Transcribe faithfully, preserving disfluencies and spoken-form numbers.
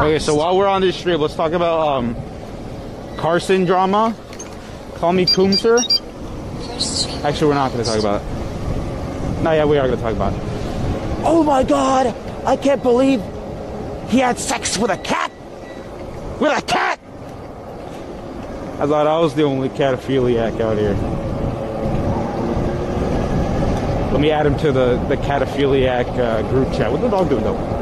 Okay, so while we're on this stream, let's talk about um, Carson Drama. Call me Coomser. Actually, we're not going to talk about it. No, yeah, we are going to talk about it. Oh my God! I can't believe he had sex with a cat. With a cat. I thought I was the only cataphiliac out here. Let me add him to the the cataphiliac uh, group chat. What's the dog doing though?